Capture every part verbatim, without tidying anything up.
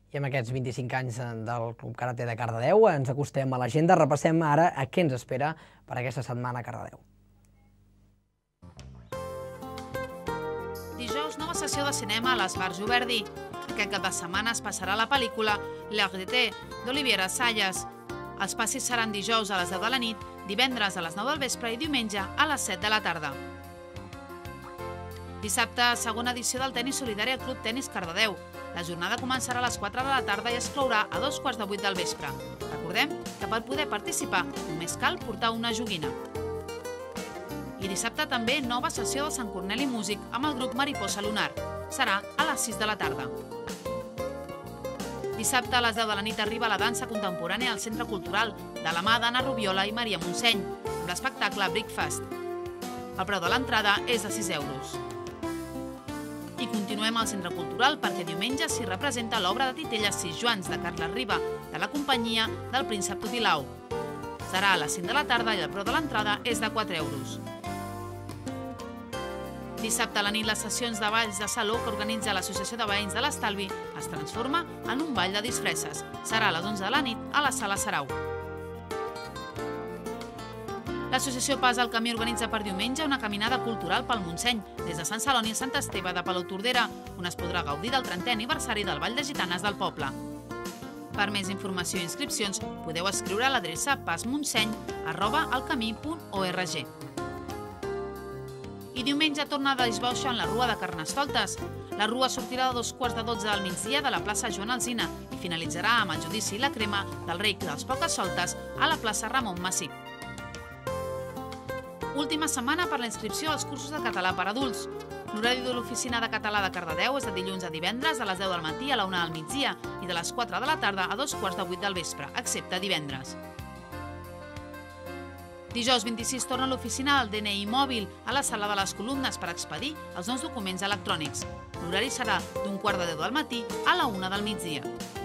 I amb aquests vint-i-cinc anys del Club Karate de Cardedeu ens acostem a l'agenda. Repassem ara a què ens espera per aquesta setmana a Cardedeu. Dijous, nova sessió de cinema a l'Esbarjo Verdi. Aquest cap de setmana es passarà la pel·lícula L'Art d'été, d'Olivier Assayas. Els passis seran dijous a les deu de la nit, divendres a les nou del vespre i diumenge a les set de la tarda. Dissabte, segona edició del tenis solidari al Club Tenis Cardedeu. La jornada començarà a les quatre de la tarda i es clourà a dos quarts de vuit del vespre. Recordem que per poder participar només cal portar una joguina. I dissabte també nova sessió de Sant Corneli Músic amb el grup Mariposa Lunar. Serà a les sis de la tarda. Dissabte a les deu de la nit arriba la dansa contemporània al Centre Cultural de la mà d'Anna Rubiola i Maria Montseny, amb l'espectacle Breakfast. El preu de l'entrada és de sis euros. I continuem al Centre Cultural perquè diumenge s'hi representa l'obra de Titelles Sis Joans de Carles Riba, de la companyia del Príncep Totilau. Serà a les cinc de la tarda i el preu de l'entrada és de quatre euros. Dissabte a la nit les sessions de balls de saló que organitza l'Associació de Veïns de l'Estalvi es transforma en un ball de disfresses. Serà a les onze de la nit a la Sala Sarau. L'Associació Pas al Camí organitza per diumenge una caminada cultural pel Montseny, des de Sant Celoni a Sant Esteve de Palautordera, on es podrà gaudir del trentè aniversari del Ball de Gitanes del poble. Per més informació i inscripcions podeu escriure a l'adreça pasmontseny arroba alcamí punt org. I diumenge torna a disbauxa en la Rua de Carnestoltes. La Rua sortirà a dos quarts de dotze del migdia de la plaça Joan Alsina i finalitzarà amb el judici i la crema del rei dels Pocasoltes a la plaça Ramon Massip. Última setmana per la inscripció als cursos de català per adults. L'horari de l'Oficina de Català de Cardedeu és de dilluns a divendres a les deu del matí a la una del migdia i de les quatre de la tarda a dos quarts de vuit del vespre, excepte divendres. Dijous vint-i-sis torna a l'oficina del D N I mòbil a la sala de les columnes per expedir els nous documents electrònics. L'horari serà d'un quart de deu del matí a la una del migdia.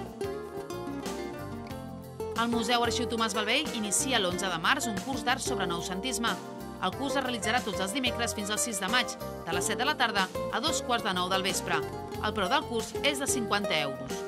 El Museu Arxiu Tomàs Balvell inicia l'onze de març un curs d'art sobre noucentisme. El curs es realitzarà tots els dimecres fins al sis de maig, de les set de la tarda a dos quarts de nou del vespre. El preu del curs és de cinquanta euros.